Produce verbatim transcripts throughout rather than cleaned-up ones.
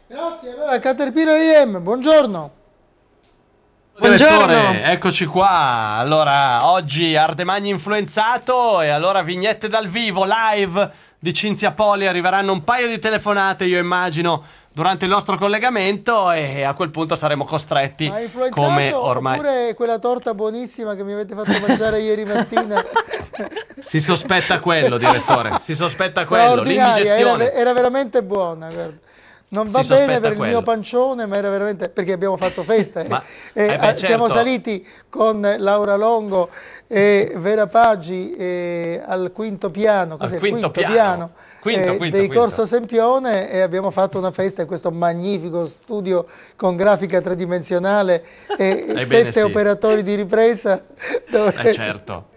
Grazie, allora Caterpillar I M, buongiorno. Direttore, Buongiorno. eccoci qua. Allora, oggi Ardemagni influenzato e allora vignette dal vivo, live di Cinzia Poli. Arriveranno un paio di telefonate, io immagino, durante il nostro collegamento e a quel punto saremo costretti, Ma influenzato come ormai... oppure quella torta buonissima che mi avete fatto mangiare ieri mattina? Si sospetta quello, direttore, si sospetta quello, Straordinaria, era, l'indigestione. era veramente buona, guarda. Non va Si bene sospetta per il quello. mio pancione, ma era veramente perché abbiamo fatto festa. Ma- e, eh beh, eh, siamo certo. saliti con Laura Longo e Vera Paggi eh, al quinto piano, cos'è Al il quinto piano. piano, Quinto, eh, quinto, dei quinto. Corso Sempione e abbiamo fatto una festa in questo magnifico studio con grafica tridimensionale e Ebbene, sette sì. operatori di ripresa. Dove... Eh certo.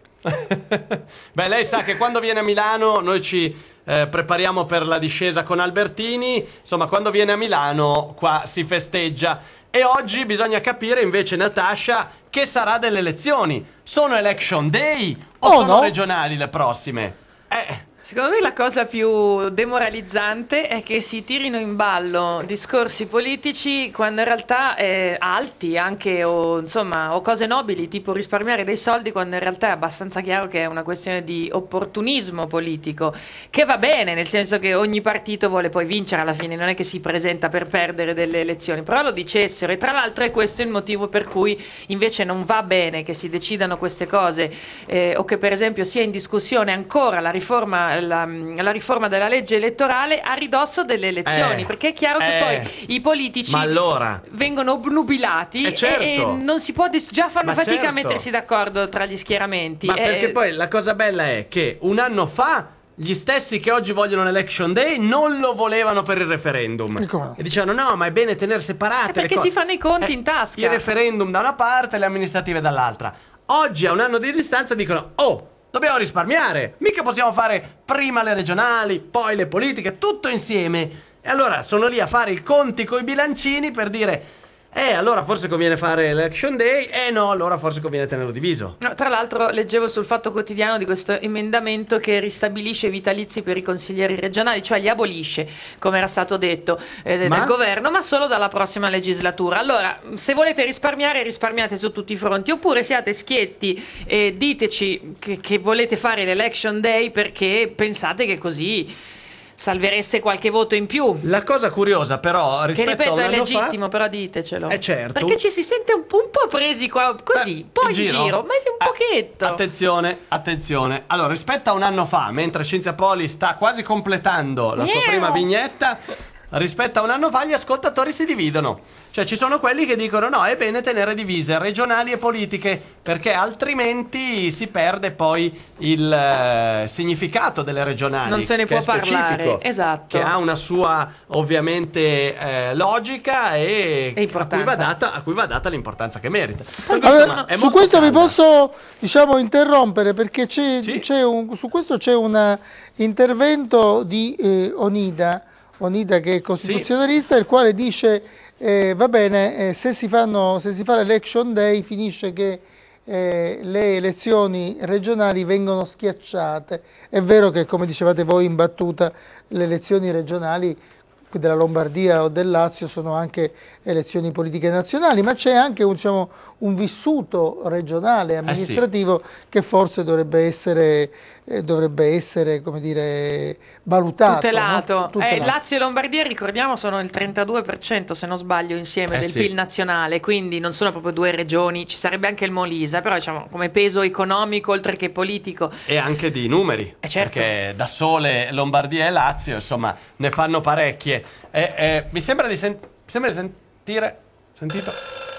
Beh, lei sa che quando viene a Milano noi ci eh, prepariamo per la discesa con Albertini. Insomma, quando viene a Milano qua si festeggia. E oggi bisogna capire invece, Natascia, che sarà delle elezioni. Sono election day o Oh, sono no? regionali le prossime? Eh, Secondo me la cosa più demoralizzante è che si tirino in ballo discorsi politici quando in realtà eh, alti anche o insomma o cose nobili tipo risparmiare dei soldi, quando in realtà è abbastanza chiaro che è una questione di opportunismo politico, che va bene nel senso che ogni partito vuole poi vincere alla fine, non è che si presenta per perdere delle elezioni, però lo dicessero. E tra l'altro è questo il motivo per cui invece non va bene che si decidano queste cose eh, o che per esempio sia in discussione ancora la riforma La, la riforma della legge elettorale a ridosso delle elezioni, Eh, perché è chiaro che eh, poi i politici ma allora? vengono obnubilati Eh, certo. e, e non si può dis- già fanno Ma fatica certo. a mettersi d'accordo tra gli schieramenti. Ma Eh, perché poi la cosa bella è che un anno fa gli stessi che oggi vogliono l'election day non lo volevano per il referendum. E come no? E dicevano no, ma è bene tenere separate Eh, perché le cose. si fanno i conti in tasca. Il referendum da una parte e le amministrative dall'altra. Oggi a un anno di distanza dicono oh, dobbiamo risparmiare, mica possiamo fare prima le regionali, poi le politiche, tutto insieme. E allora sono lì a fare i conti coi bilancini per dire eh, allora forse conviene fare l'election day, eh no, allora forse conviene tenerlo diviso. No, tra l'altro leggevo sul Fatto Quotidiano di questo emendamento che ristabilisce i vitalizi per i consiglieri regionali, cioè li abolisce, come era stato detto eh, Ma? dal governo, ma solo dalla prossima legislatura. Allora, se volete risparmiare, risparmiate su tutti i fronti, oppure siate schietti e diteci che, che volete fare l'election day perché pensate che così salvereste qualche voto in più. La cosa curiosa però Che rispetto a ripeto un è anno legittimo, fa, però ditecelo. Eh, certo. Perché ci si sente un po', un po' presi qua, così, Beh, poi in in giro. giro, ma sì, un Eh, pochetto. Attenzione, attenzione. Allora, rispetto a un anno fa, mentre Cinzia Poli sta quasi completando la sua Miau. prima vignetta, rispetto a un anno fa gli ascoltatori si dividono. Cioè ci sono quelli che dicono no, è bene tenere divise regionali e politiche, perché altrimenti si perde poi il eh, significato delle regionali. Non se ne che può è specifico, parlare, esatto. Che ha una sua ovviamente eh, logica e, E a cui va importanza. data, a cui va data l'importanza che merita. Per cui, Allora, insomma, è su molto questo vi calda. posso, diciamo, interrompere perché c'è, Sì? c'è un, su questo c'è un intervento di eh, Onida, Onida che è costituzionalista, il quale dice eh, va bene, eh, se si fanno, se si fa l'election day finisce che eh, le elezioni regionali vengono schiacciate. È vero che, come dicevate voi in battuta, le elezioni regionali della Lombardia o del Lazio sono anche elezioni politiche nazionali, ma c'è anche un, diciamo, un vissuto regionale, amministrativo che forse dovrebbe essere, eh, dovrebbe essere come dire, valutato. Tutelato. No? Tutelato. Eh, Lazio e Lombardia, ricordiamo, sono il trentadue per cento se non sbaglio insieme Eh, del sì. P I L nazionale, quindi non sono proprio due regioni, ci sarebbe anche il Molise, però diciamo come peso economico oltre che politico. E anche di numeri, Eh, certo. perché da sole Lombardia e Lazio, insomma, ne fanno parecchie. Eh, eh, mi sembra di, sen- mi sembra di sentire... Sentito?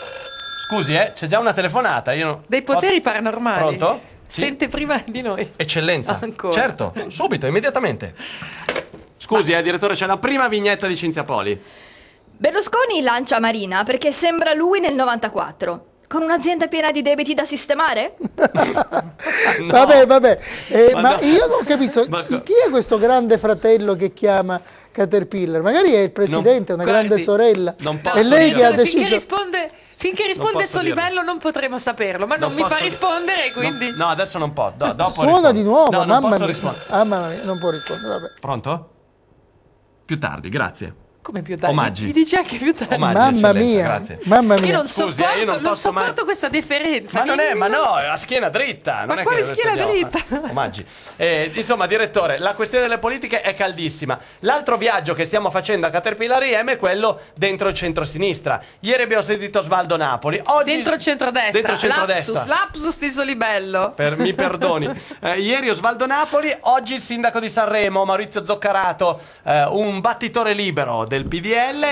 Scusi, eh, c'è già una telefonata. Io non- Dei poteri posso- paranormali. Pronto? Sì? Sente prima di noi. Eccellenza. Ancora. Certo, subito, immediatamente. Scusi, eh, direttore, c'è la prima vignetta di Cinzia Poli. Berlusconi lancia Marina perché sembra lui nel novantaquattro. Con un'azienda piena di debiti da sistemare? No. Vabbè, vabbè, eh, Ma ma, no. io non capisco Ma- chi è questo grande fratello che chiama Caterpillar? Magari è il presidente, Non- una grande guardi, sorella. non posso E lei che ha dirlo. Finché deciso. risponde, finché risponde posso il suo dirlo. livello non potremo saperlo, ma non, Non mi fa posso- rispondere, quindi... No, no, adesso non può. do- dopo Suona rispondo. di nuovo, No, non mamma posso mia. rispondere. Ah, mamma mia, non può rispondere, vabbè. Pronto? Più tardi, grazie. Come più tardi? Omaggi. Gli dici anche più tardi. Omaggi, Mamma eccellenza, mia, grazie. mamma Io mia. non Scusi, sopporto, eh, io non non posso mai- sopporto questa deferenza. Ma non è, Vieni- ma no, è la schiena dritta. Non Ma è quale che schiena vediamo- dritta? Omaggi. Eh, insomma, direttore, la questione delle politiche è caldissima. L'altro viaggio che stiamo facendo a Caterpillar I M è quello dentro il centrosinistra. Ieri abbiamo sentito Osvaldo Napoli. Oggi... Dentro il centrodestra. Dentro il centrodestra. Lapsus, lapsus di Solibello. Per, mi perdoni. Eh, ieri Osvaldo Napoli, oggi il sindaco di Sanremo, Maurizio Zoccarato, eh, un battitore libero del P D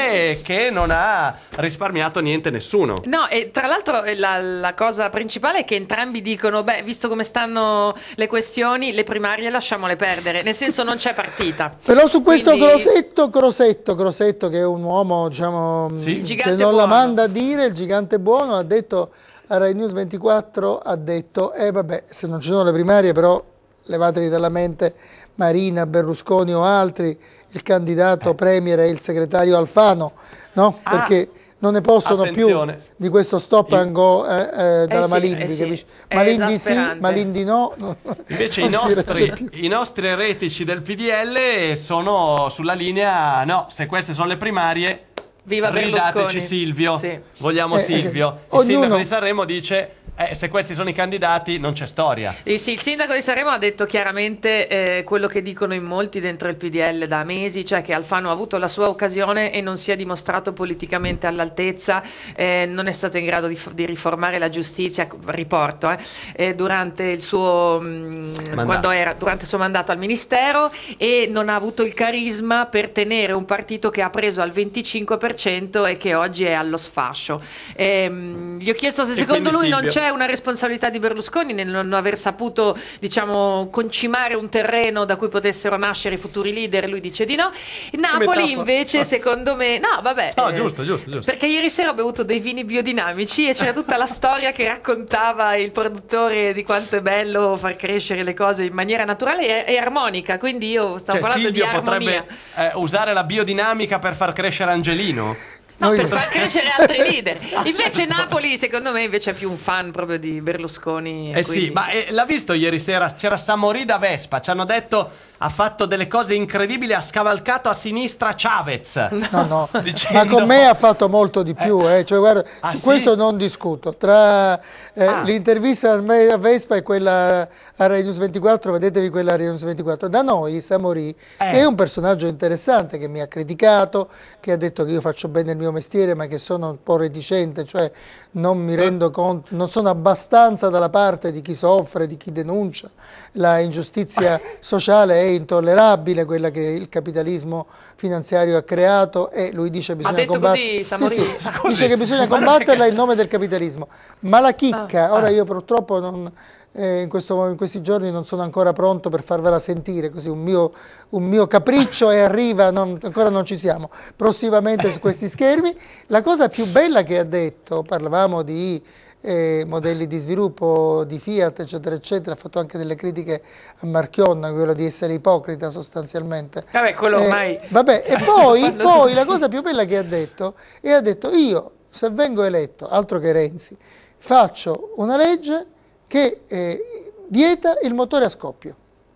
L che non ha risparmiato niente nessuno. No, e tra l'altro eh, la, la cosa principale è che entrambi dicono, beh, visto come stanno le questioni, le primarie lasciamole perdere, nel senso non c'è partita. Però su questo Quindi- Crosetto, Crosetto, Crosetto che è un uomo diciamo, Sì. che Gigante non la buono. manda a dire, il gigante buono, ha detto a Rai News ventiquattro, ha detto, eh vabbè, se non ci sono le primarie però levatevi dalla mente Marina, Berlusconi o altri, il candidato premier è il segretario Alfano, no? Ah, Perché non ne possono attenzione. più di questo stop and go eh, eh, dalla sì, Malindi, eh sì, capisci? è Malindi sì, esasperante. Malindi no. Invece i Non si regge nostri, più. i nostri eretici del P D L sono sulla linea, no, se queste sono le primarie, Viva ridateci Berlusconi. Silvio, Sì. vogliamo Eh, Silvio. eh, Il sindaco ognuno- di Sanremo dice, eh, se questi sono i candidati non c'è storia. Eh sì, il sindaco di Sanremo ha detto chiaramente eh, quello che dicono in molti dentro il P D L da mesi, cioè che Alfano ha avuto la sua occasione e non si è dimostrato politicamente all'altezza, eh, non è stato in grado di, f- di riformare la giustizia, riporto, eh, eh, durante il suo mh, quando era durante il suo mandato al ministero, e non ha avuto il carisma per tenere un partito che ha preso al venticinque per cento e che oggi è allo sfascio. Ehm, gli ho chiesto se E secondo quindi lui non Silvio- c'è una responsabilità di Berlusconi nel non aver saputo, diciamo, concimare un terreno da cui potessero nascere i futuri leader. Lui dice di no. Napoli metafora. invece, secondo me, no, vabbè. No, eh, giusto, giusto, giusto. Perché ieri sera ho bevuto dei vini biodinamici e c'era tutta la storia che raccontava il produttore di quanto è bello far crescere le cose in maniera naturale e, e armonica. Quindi io stavo Cioè, parlando Silvio di armonia. potrebbe eh, usare la biodinamica per far crescere Angelino? No, Noi- per far crescere altri leader. Ah, Invece certo. Napoli, secondo me, invece è più un fan proprio di Berlusconi. Eh quindi- sì, ma eh, l'ha visto ieri sera? C'era Samorì da Vespa, ci hanno detto ha fatto delle cose incredibili, ha scavalcato a sinistra Chavez. No, no, Dicendo- ma con me ha fatto molto di più, eh. Cioè, guarda, Ah, su sì? questo non discuto. Tra eh, Ah. l'intervista a me a Vespa e quella a Rai News ventiquattro, vedetevi quella a Rai News ventiquattro. Da noi, Samorì, Eh. che è un personaggio interessante, che mi ha criticato, che ha detto che io faccio bene il mio mestiere, ma che sono un po' reticente, cioè non mi rendo conto, non sono abbastanza dalla parte di chi soffre, di chi denuncia. La ingiustizia sociale è intollerabile, quella che il capitalismo finanziario ha creato, e lui dice bisogna detto combattere. così Samorì? Sì, sì, Scusi, dice che bisogna ma non è combatterla che- in nome del capitalismo. Ma la chicca, Ah. ora io purtroppo non, eh, in, questo- in questi giorni non sono ancora pronto per farvela sentire, così un mio, un mio capriccio e arriva, non- ancora non ci siamo, prossimamente su questi schermi. La cosa più bella che ha detto, parlavamo di eh, modelli di sviluppo di Fiat, eccetera, eccetera, ha fatto anche delle critiche a Marchionne, quello di essere ipocrita sostanzialmente. Vabbè, quello Eh, ormai... vabbè, e poi, Fanno poi tutti. la cosa più bella che ha detto, e ha detto io, se vengo eletto, altro che Renzi, faccio una legge che eh, vieta il motore a scoppio.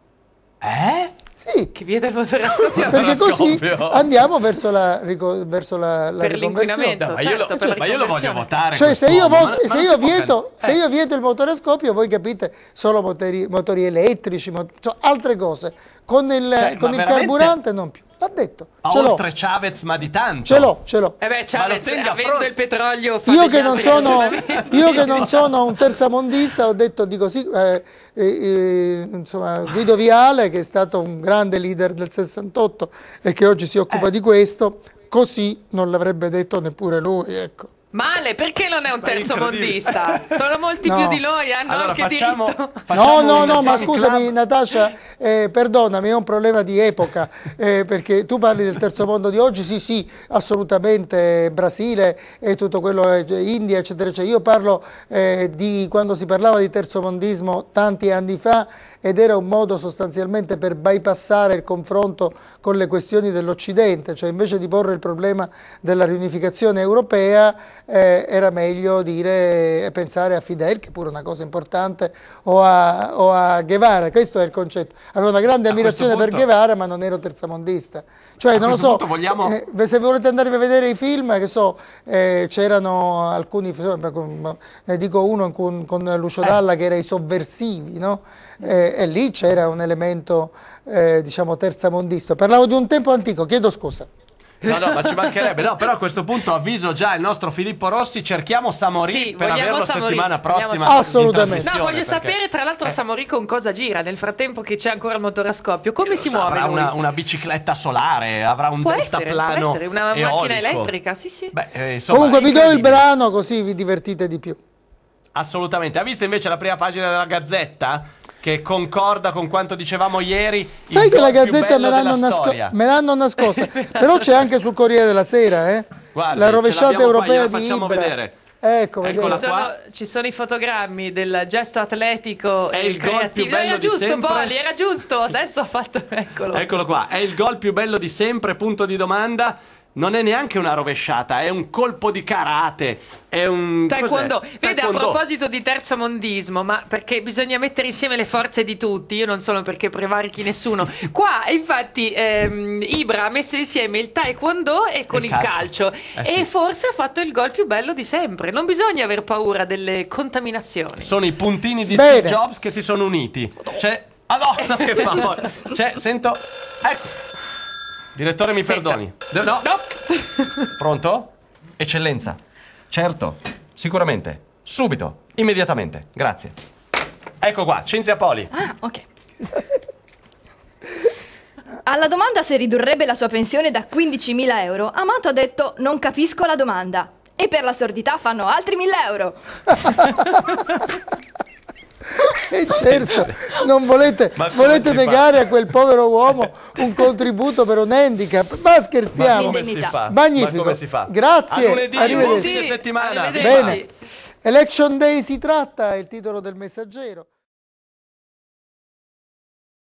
Eh? Sì, Che vieta il motore a scoppio perché così scoppio. andiamo verso la, rico- verso la, la Per riconversione. l'inquinamento. No, ma, io lo, certo, per la ma io lo voglio riconversione. votare. Cioè, se io, quest'uomo, vo- ma- ma se non io si può vieto, can- se eh. io vieto il motore a scoppio, voi capite, solo motori, motori elettrici, mot- cioè, altre cose. Con il, Cioè, con ma il veramente? carburante non più. L'ha detto, Ma ce l'ho, oltre Chavez, ma di tanto. ce l'ho, ce l'ho. Eh beh, Ma Chavez, lo tenga avendo pronto. il petrolio fa Io degli che, non altri sono, ragionamenti. io che non sono un terzamondista, ho detto, dico sì, eh, eh, eh, insomma, Guido Viale, che è stato un grande leader del sessantotto e che oggi si occupa Eh. di questo, così non l'avrebbe detto neppure lui, ecco. Male, perché non è un Ma è terzo incredibile. mondista? Sono molti No. più di noi, hanno Allora anche facciamo, diritto. facciamo No, no, un no, ma fan scusami club. Natascia, eh, perdonami, è un problema di epoca, eh, perché tu parli del terzo mondo di oggi, sì, sì, assolutamente, Brasile e tutto quello, eh, India, eccetera, eccetera. Io parlo eh, di quando si parlava di terzomondismo tanti anni fa, ed era un modo sostanzialmente per bypassare il confronto con le questioni dell'Occidente, cioè invece di porre il problema della riunificazione europea eh, era meglio dire e pensare a Fidel, che è pure una cosa importante, o a, o a Guevara. Questo è il concetto. Avevo una grande ammirazione punto... per Guevara, ma non ero terzamondista. Cioè, a non lo so, vogliamo... eh, se volete andare a vedere i film, che so, eh, c'erano alcuni, ne dico uno con, con Lucio Dalla, eh. che era i sovversivi, no? Eh, e lì c'era un elemento, eh, diciamo, terzamondista. Parlavo di un tempo antico, chiedo scusa. No, no, ma ci mancherebbe. No, però a questo punto avviso già il nostro Filippo Rossi, cerchiamo Samorì sì, per averlo Samorì. settimana prossima. Assolutamente. No, voglio perché... sapere tra l'altro eh. Samorì con cosa gira nel frattempo che c'è ancora il motore a scoppio. Come si muove? Avrà una, una bicicletta solare, avrà un può deltaplano essere, può essere una eolico. macchina elettrica, sì sì. Beh, eh, insomma, comunque vi do il brano così vi divertite di più. Assolutamente. Ha visto invece la prima pagina della Gazzetta? Che concorda con quanto dicevamo ieri. Sai che la Gazzetta me l'hanno nasco nascosta, però c'è anche sul Corriere della Sera, eh? Guardi, la rovesciata europea qua, di facciamo Ibra. vedere. Ecco, ci, sono, ci sono i fotogrammi del gesto atletico è e il gol più bello era di giusto, sempre. Poli, era giusto, adesso ha fatto, eccolo. Eccolo qua, è il gol più bello di sempre, punto di domanda. Non è neanche una rovesciata, è un colpo di karate, è un... Taekwondo. Vede, Taekwondo. A proposito di terzamondismo, ma perché bisogna mettere insieme le forze di tutti, io non sono perché prevarichi nessuno. Qua, infatti, ehm, Ibra ha messo insieme il Taekwondo e con il, il calcio, calcio. Eh, e sì. forse ha fatto il gol più bello di sempre. Non bisogna aver paura delle contaminazioni. Sono i puntini di Bene. Steve Jobs che si sono uniti. Cioè... Ah no, no che fa? Cioè, sento... Ecco. Direttore, mi Senta. perdoni. No. no. Pronto? Eccellenza. Certo, sicuramente. Subito, immediatamente. Grazie. Ecco qua, Cinzia Poli. Ah, ok. Alla domanda se ridurrebbe la sua pensione da quindicimila euro, Amato ha detto: non capisco la domanda. E per la sordità fanno altri mille euro. E certo, non volete, volete negare fa? a quel povero uomo un contributo per un handicap? Ma scherziamo. Ma come si fa? Magnifico. Ma come si fa? Grazie. A lunedì, arrivederci. settimana. Bene. Election Day si tratta, è il titolo del Messaggero.